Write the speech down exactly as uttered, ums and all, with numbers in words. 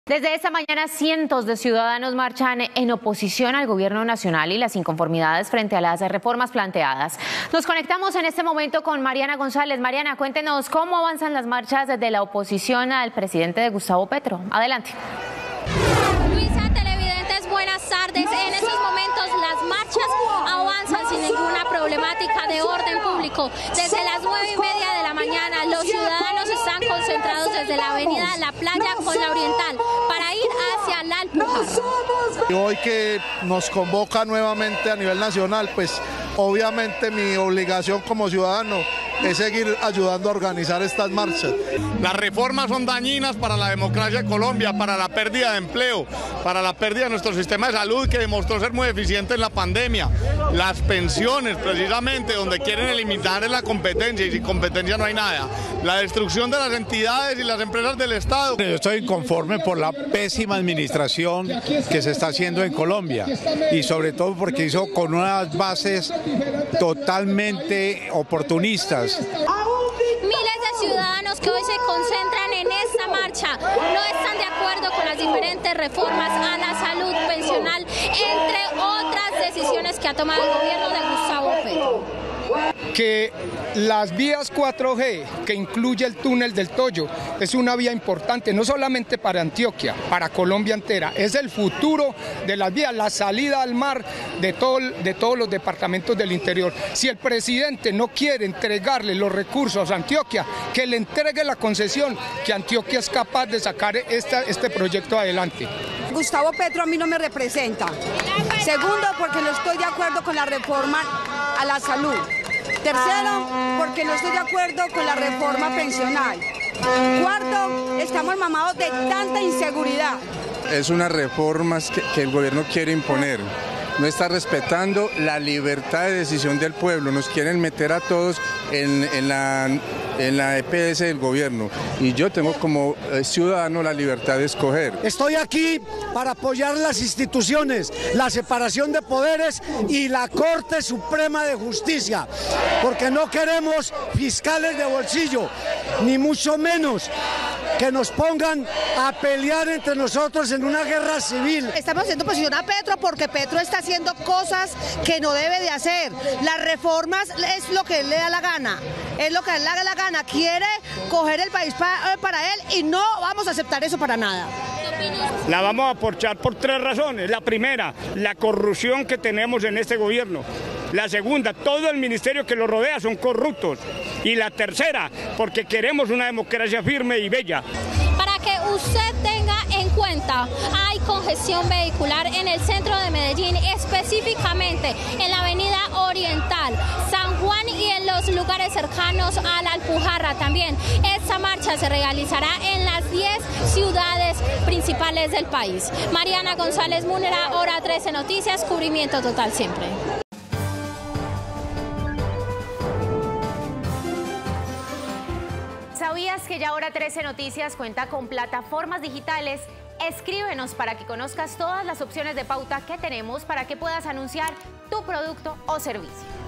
Desde esta mañana, cientos de ciudadanos marchan en oposición al gobierno nacional y las inconformidades frente a las reformas planteadas. Nos conectamos en este momento con Mariana González. Mariana, cuéntenos cómo avanzan las marchas desde la oposición al presidente de Gustavo Petro. Adelante. Luisa, televidentes, buenas tardes. En estos momentos las marchas avanzan sin ninguna problemática de orden público. Desde las nueve y media de la mañana, los ciudadanos están concentrados desde la avenida La Playa con la Oriental para ir hacia la Alpujarra. Hoy que nos convoca nuevamente a nivel nacional, pues obviamente mi obligación como ciudadano es seguir ayudando a organizar estas marchas. Las reformas son dañinas para la democracia de Colombia, para la pérdida de empleo, para la pérdida de nuestro sistema de salud que demostró ser muy eficiente en la pandemia. Las pensiones, precisamente, donde quieren eliminar la competencia y sin competencia no hay nada. La destrucción de las entidades y las empresas del Estado. Yo estoy inconforme por la pésima administración que se está haciendo en Colombia y sobre todo porque hizo con unas bases totalmente oportunistas. Miles de ciudadanos que hoy se concentran en esta marcha no están de acuerdo con las diferentes reformas a la salud pensional, entre otras decisiones que ha tomado el gobierno de Gustavo Petro. Que las vías cuatro G, que incluye el túnel del Toyo, es una vía importante no solamente para Antioquia, para Colombia entera, es el futuro de las vías, la salida al mar de, todo, de todos los departamentos del interior. Si el presidente no quiere entregarle los recursos a Antioquia, que le entregue la concesión, que Antioquia es capaz de sacar esta, este proyecto adelante. Gustavo Petro a mí no me representa. Segundo, porque no estoy de acuerdo con la reforma a la salud. Tercero, porque no estoy de acuerdo con la reforma pensional. Cuarto, estamos mamados de tanta inseguridad. Es una reforma que, que el gobierno quiere imponer. No está respetando la libertad de decisión del pueblo. Nos quieren meter a todos en, en, la, en la E P S del gobierno. Y yo tengo como ciudadano la libertad de escoger. Estoy aquí para apoyar las instituciones, la separación de poderes y la Corte Suprema de Justicia. Porque no queremos fiscales de bolsillo, ni mucho menos que nos pongan a pelear entre nosotros en una guerra civil. Estamos haciendo oposición a Petro porque Petro está haciendo cosas que no debe de hacer. Las reformas es lo que él le da la gana, es lo que él le da la gana. Quiere coger el país para, para él y no vamos a aceptar eso para nada. La vamos a aportar por tres razones. La primera, la corrupción que tenemos en este gobierno. La segunda, todo el ministerio que lo rodea son corruptos. Y la tercera, porque queremos una democracia firme y bella. Para que usted tenga en cuenta, hay congestión vehicular en el centro de Medellín, específicamente en la avenida Oriental, San Juan y en los lugares cercanos a la Alpujarra también. Esta marcha se realizará en las diez ciudades principales del país. Mariana González Múnera, Hora trece Noticias, cubrimiento total siempre. ¿Sabías que ya Hora trece Noticias cuenta con plataformas digitales? Escríbenos para que conozcas todas las opciones de pauta que tenemos para que puedas anunciar tu producto o servicio.